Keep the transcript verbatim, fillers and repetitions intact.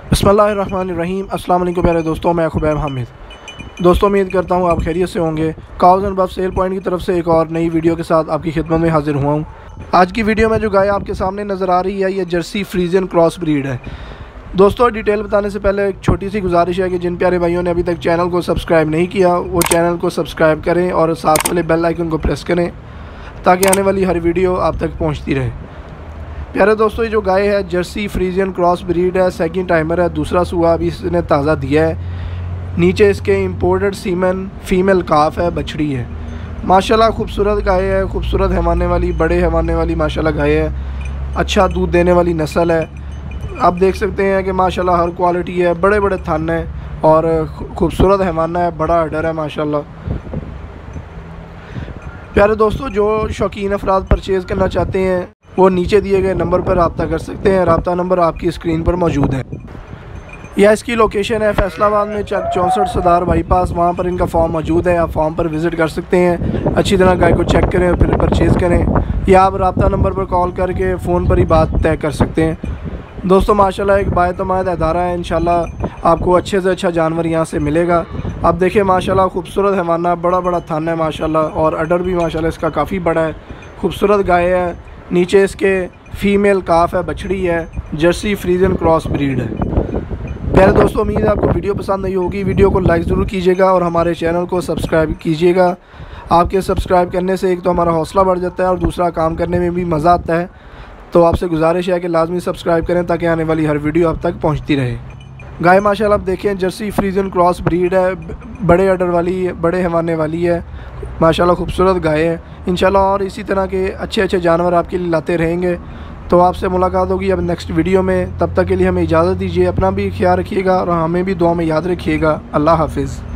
बिस्मिल्लाहिर्रहमानिर्रहीम। अस्सलाम वालेकुम प्यारे दोस्तों, मैं खुबैब हामिद। दोस्तों उम्मीद करता हूँ आप खैरियत से होंगे। Cows and buff sale point की तरफ से एक और नई वीडियो के साथ आपकी खिदमत में हाजिर हुआ हूँ। आज की वीडियो में जो गाय आपके सामने नज़र आ रही है ये जर्सी फ्रीजियन क्रॉस ब्रीड है। दोस्तों डिटेल बताने से पहले एक छोटी सी गुजारिश है कि जिन प्यारे भाइयों ने अभी तक चैनल को सब्सक्राइब नहीं किया वो चैनल को सब्सक्राइब करें और साथ वाले बेल आइकन को प्रेस करें ताकि आने वाली हर वीडियो आप तक पहुँचती रहे। प्यारे दोस्तों ये जो गाय है जर्सी फ्रीजियन क्रॉस ब्रीड है, सेकंड टाइमर है, दूसरा सुआ अभी इसने ताज़ा दिया है। नीचे इसके इंपोर्टेड सीमन फीमेल काफ है, बछड़ी है। माशाल्लाह खूबसूरत गाय है, खूबसूरत हैवाने वाली, बड़े हैवाने वाली माशाल्लाह गाय है। अच्छा दूध देने वाली नस्ल है। आप देख सकते हैं कि माशाल्लाह हर क्वालिटी है, बड़े बड़े थन है और खूबसूरत हैवाना है, बड़ा अडर है माशाल्लाह। प्यारे दोस्तों जो शौकीन अफराद परचेज़ करना चाहते हैं वो नीचे दिए गए नंबर पर रब्ता कर सकते हैं। रब्ता नंबर आपकी स्क्रीन पर मौजूद है। यह इसकी लोकेशन है फैसलाबाद में चक चौंसठ सदार बाईपास। वहाँ पर इनका फॉर्म मौजूद है, आप फॉर्म पर विज़िट कर सकते हैं। अच्छी तरह गाय को चेक करें फिर परचेज़ करें या आप रब्ता नंबर पर कॉल करके फ़ोन पर ही बात तय कर सकते हैं। दोस्तों माशाल्लाह एक बाएतमाद अदारा है, इंशाल्लाह आपको अच्छे से अच्छा जानवर यहाँ से मिलेगा। आप देखें माशाल्लाह खूबसूरत हैवाना, बड़ा बड़ा थान है माशाल्लाह और अडर भी माशाल्लाह इसका काफ़ी बड़ा है। खूबसूरत गाय है। नीचे इसके फीमेल काफ है, बछड़ी है, जर्सी फ्रीजियन क्रॉस ब्रीड है। प्यारे दोस्तों उम्मीद है आपको वीडियो पसंद आई होगी। वीडियो को लाइक ज़रूर कीजिएगा और हमारे चैनल को सब्सक्राइब कीजिएगा। आपके सब्सक्राइब करने से एक तो हमारा हौसला बढ़ जाता है और दूसरा काम करने में भी मज़ा आता है। तो आपसे गुजारिश है कि लाजमी सब्सक्राइब करें ताकि आने वाली हर वीडियो आप तक पहुँचती रहे। गाय माशाल्लाह आप देखें जर्सी फ्रीजियन क्रॉस ब्रीड है, बड़े अडर वाली, बड़े हैवाने वाली है माशाल्लाह, खूबसूरत गाय है। इंशाल्लाह और इसी तरह के अच्छे अच्छे जानवर आपके लिए लाते रहेंगे। तो आपसे मुलाकात होगी अब नेक्स्ट वीडियो में। तब तक के लिए हमें इजाज़त दीजिए। अपना भी ख्याल रखिएगा और हमें भी दुआ में याद रखिएगा। अल्लाह हाफिज़।